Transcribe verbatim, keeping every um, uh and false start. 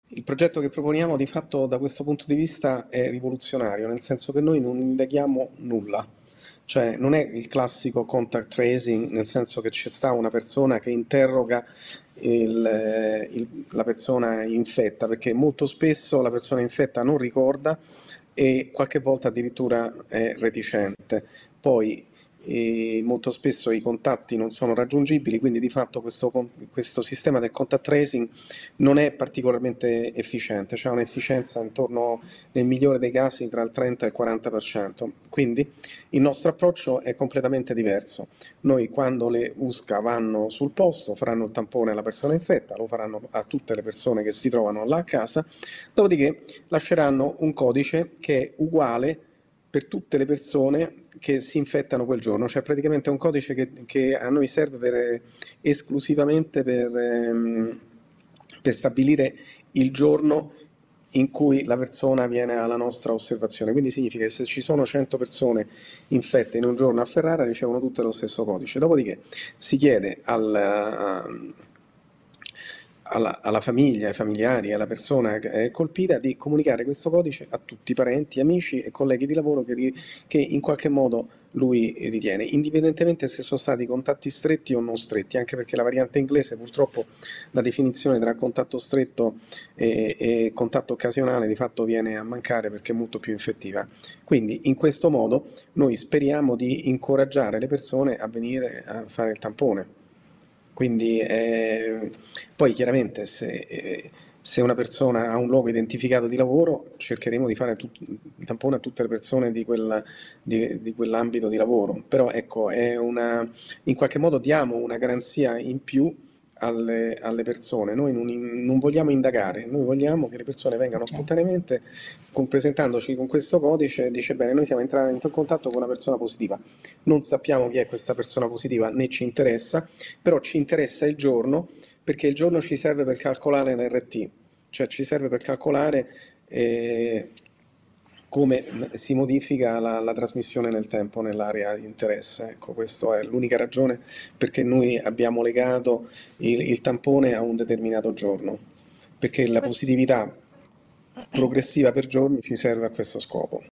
Il progetto che proponiamo di fatto da questo punto di vista è rivoluzionario, nel senso che noi non indaghiamo nulla, cioè non è il classico contact tracing, nel senso che c'è sta una persona che interroga il- eh, il- la persona infetta, perché molto spesso la persona infetta non ricorda e qualche volta addirittura è reticente. Poi e molto spesso i contatti non sono raggiungibili, quindi di fatto questo, con- questo sistema del contact tracing non è particolarmente efficiente, c'è un'efficienza intorno, nel migliore dei casi, tra il trenta e il quaranta per cento. Quindi il nostro approccio è completamente diverso. Noi quando le U S C A vanno sul posto faranno il tampone alla persona infetta, lo faranno a tutte le persone che si trovano là a casa, dopodiché lasceranno un codice che è uguale per tutte le persone che si infettano quel giorno, cioè praticamente è un codice che, che a noi serve per, esclusivamente per, ehm, per stabilire il giorno in cui la persona viene alla nostra osservazione. Quindi significa che se ci sono cento persone infette in un giorno a Ferrara ricevono tutte lo stesso codice. Dopodiché si chiede al, alla, alla famiglia, ai familiari, alla persona che è colpita di comunicare questo codice a tutti i parenti, amici e colleghi di lavoro che, ri- che in qualche modo lui ritiene, indipendentemente se sono stati contatti stretti o non stretti, anche perché la variante inglese purtroppo la definizione tra contatto stretto e, e contatto occasionale di fatto viene a mancare perché è molto più infettiva. Quindi in questo modo noi speriamo di incoraggiare le persone a venire a fare il tampone. Quindi eh, poi chiaramente se, eh, se una persona ha un luogo identificato di lavoro cercheremo di fare tut- il tampone a tutte le persone di, quella- di- di quell'ambito di lavoro, però ecco, è una, in qualche modo diamo una garanzia in più alle, alle persone, noi non, in- non vogliamo indagare, noi vogliamo che le persone vengano Ok. spontaneamente, con- presentandoci con questo codice, dice bene, noi siamo entrati in contatto con una persona positiva, non sappiamo chi è questa persona positiva né ci interessa, però ci interessa il giorno perché il giorno ci serve per calcolare l'R T, cioè ci serve per calcolare eh, come si modifica la, la trasmissione nel tempo nell'area di interesse. Ecco, questa è l'unica ragione perché noi abbiamo legato il, il tampone a un determinato giorno, perché la Questo positività progressiva per giorni ci serve a questo scopo.